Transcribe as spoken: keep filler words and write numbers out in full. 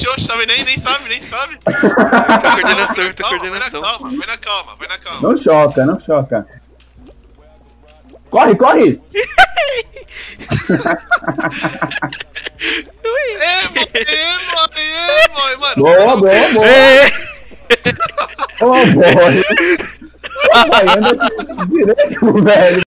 oxe, oxe, sabe, nem, nem sabe, nem sabe. Muita coordenação, muita coordenação. Vai na calma, vai na calma, vai na calma. Não choca, não choca. Corre, corre! Emo, emo, emo, mano. Boa, boa, boa. É. Ô, boy. Vai, anda direito, velho.